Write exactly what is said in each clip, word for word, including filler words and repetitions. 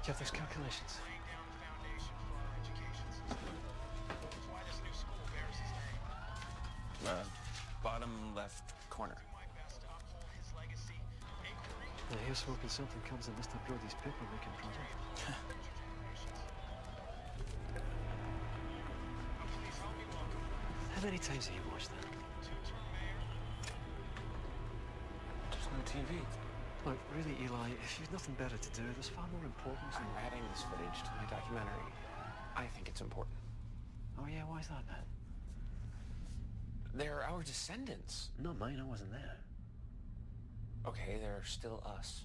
you have those calculations? Uh, bottom left corner. I hear smoking something comes in Mister Brody's paper-making project. How many times have you watched that? Just on T V. Look, really, Eli, if you've nothing better to do, there's far more important I'm things. adding this footage to my documentary. I think it's important. Oh, yeah, why is that, man? They're our descendants. Not mine, I wasn't there. Okay, they're still us.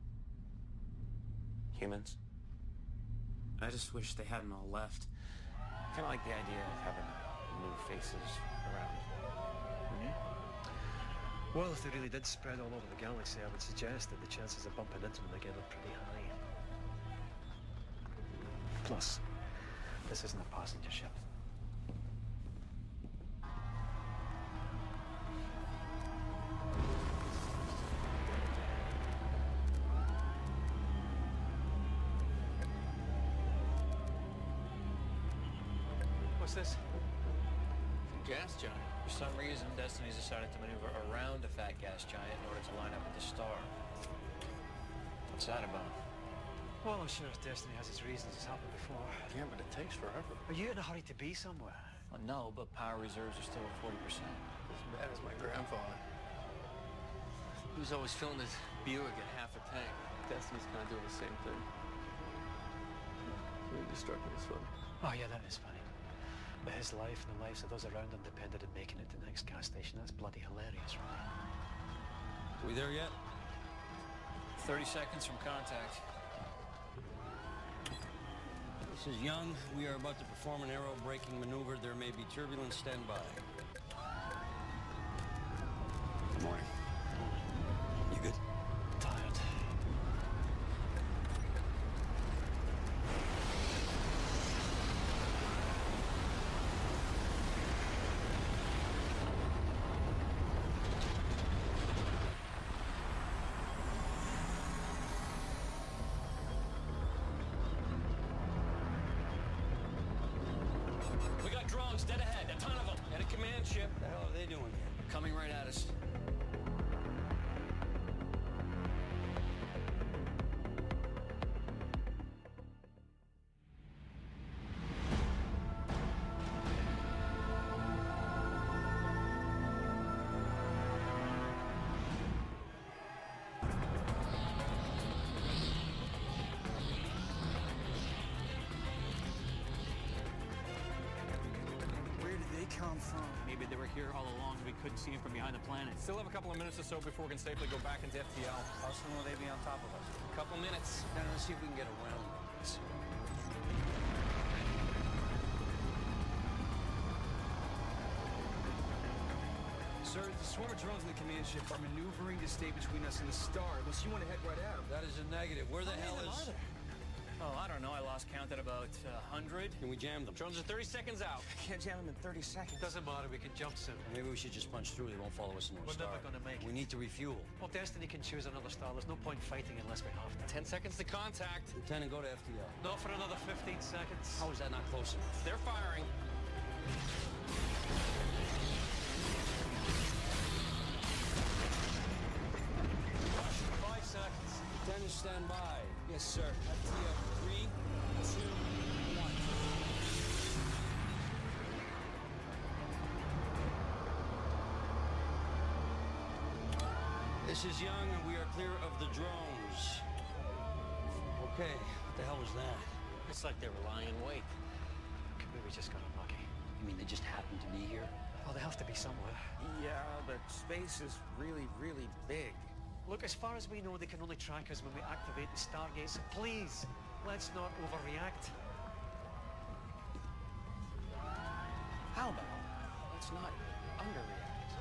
Humans. I just wish they hadn't all left. Kind of like the idea of having new faces around. Yeah. Well, if they really did spread all over the galaxy, I would suggest that the chances of bumping into them again are pretty high. Plus, this isn't a passenger ship. What's this? Gas giant. For some reason, Destiny's decided to maneuver around a fat gas giant in order to line up with the star. What's that about? Well, I'm sure Destiny has its reasons. It's happened before. Yeah, but it takes forever. Are you in a hurry to be somewhere? Well, no, but power reserves are still at forty percent. As bad as my grandfather. He was always filling his Buick at half a tank. Destiny's kind of doing the same thing. Really just struck me as funny. Oh, yeah, that is funny. But his life and the lives of those around him depended on making it to the next gas station. That's bloody hilarious, right? We there yet? thirty seconds from contact. This is Young. We are about to perform an aero-braking maneuver. There may be turbulence. Stand by. Good morning. You good? Tired. We got drones dead ahead, a ton of them. And a command ship. What the hell are they doing here? Coming right at us. Where did they come from? Maybe they were here all along and we couldn't see them from behind the planet. Still have a couple of minutes or so before we can safely go back into F T L. How soon will they be on top of us? A couple minutes. Now, let's see if we can get around this. Sir, the swarm of drones in the command ship are maneuvering to stay between us and the star, unless you want to head right at them. That is a negative. Where the hell is... Oh, I don't know. I lost count at about a uh, hundred. Can we jam them? Drones are thirty seconds out. Can't jam them in thirty seconds. Doesn't matter, we can jump soon. Maybe we should just punch through. They won't follow us in North We're Star. never gonna make We it. need to refuel. Well, Destiny can choose another star. There's no point fighting unless we have to. Ten seconds to contact. Lieutenant, go to F T L. Not for another fifteen seconds. How is that not close enough? They're firing. Five seconds. Lieutenant, stand by. Yes, sir. F T L, three, two, one. This is Young, and we are clear of the drones. Okay, what the hell was that? It's like they were lying in wait. Maybe we just got unlucky. You mean they just happened to be here? Well, they have to be somewhere. Yeah, but space is really, really big. Look, as far as we know, they can only track us when we activate the Stargates. So please, let's not overreact. How about let's not underreact?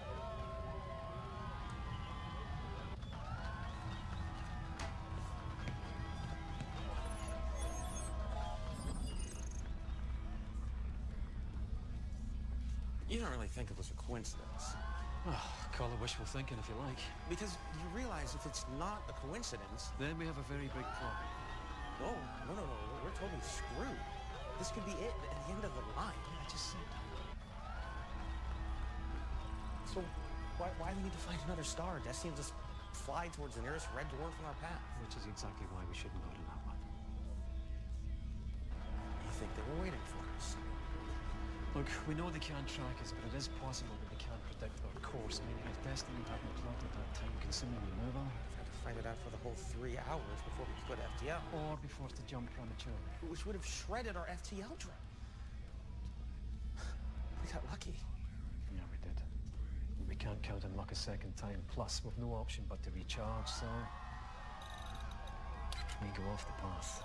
You don't really think it was a coincidence. Oh, call it wishful thinking if you like. Because you realize if it's not a coincidence, Then we have a very big problem. No, no, no, no. We're totally screwed. This could be it, at the end of the line. Yeah, I just said that. So why, why do we need to find another star? Destiny will just fly towards the nearest red dwarf in our path. Which is exactly why we shouldn't go to that one. You think they were waiting for us? Look, we know they can't track us, but it is possible that they can't predict our course. Meaning if Destiny hadn't plotted that time-consuming maneuver... We've had to fight it out for the whole three hours before we could F T L. Or be forced to jump prematurely. Which would have shredded our F T L drone. We got lucky. Yeah, we did. We can't count on luck a second time. Plus, we've no option but to recharge, so... we go off the path.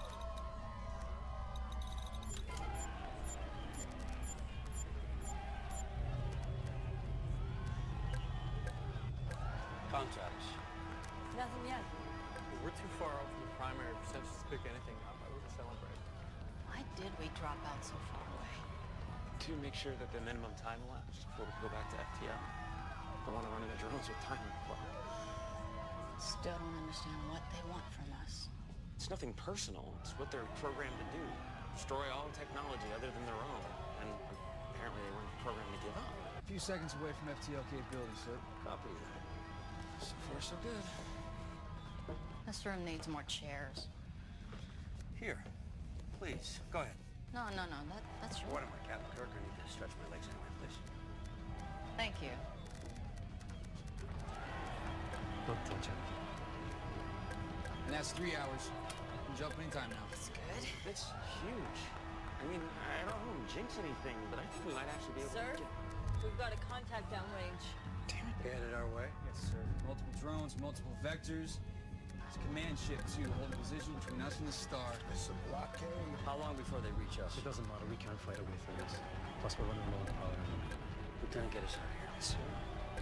Contacts. Nothing yet. We're too far out from the primary percentages to pick anything up. I wouldn't celebrate. Why did we drop out so far away? To make sure that the minimum time elapsed before we could go back to F T L. Don't want to run into drones with time on the clock. Still don't understand what they want from us. It's nothing personal. It's what they're programmed to do. Destroy all technology other than their own. And apparently they weren't programmed to give up. A few seconds away from F T L capability, sir. Copy. So far, so good. This room needs more chairs. Here. Please, go ahead. No, no, no, that, that's your... What am I, Captain Kirk? I need to stretch my legs anyway, please. Thank you. Don't touch it. And that's three hours. You can jump anytime now. That's good. It's huge. I mean, I don't want to jinx anything, but I think we might actually be able Sir, to get... we've got a contact downrange. Damn it. Headed our way. Yes, sir. Multiple drones, multiple vectors. It's a command ship, too, holding position between us and the star. It's a blockade. How long before they reach us? It doesn't matter, we can't fight away from this. Plus, we're running low on power anyway. Lieutenant, get us out of here. Yes, sir.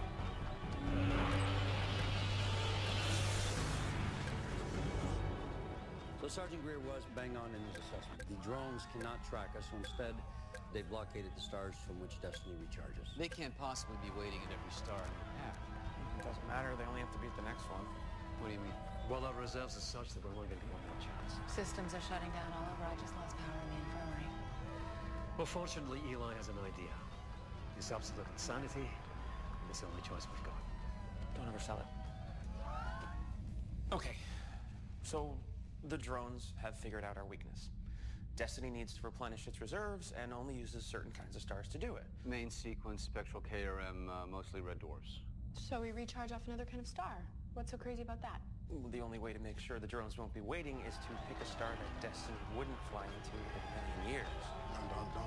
So Sergeant Greer was bang on in his assessment. The drones cannot track us, so instead, they blockaded the stars from which Destiny recharges. They can't possibly be waiting at every star in their path. It doesn't matter. They only have to beat the next one. What do you mean? Well, our reserves are such that we're only going to get one more chance. Systems are shutting down all over. I just lost power in the infirmary. Well, fortunately, Eli has an idea. It's absolute insanity, and it's the only choice we've got. Don't oversell it. Okay. So, the drones have figured out our weakness. Destiny needs to replenish its reserves and only uses certain kinds of stars to do it. Main sequence, spectral K R M, uh, mostly red dwarfs. So we recharge off another kind of star. What's so crazy about that? The only way to make sure the drones won't be waiting is to pick a star that Destiny wouldn't fly into in a million years. Dun, dun,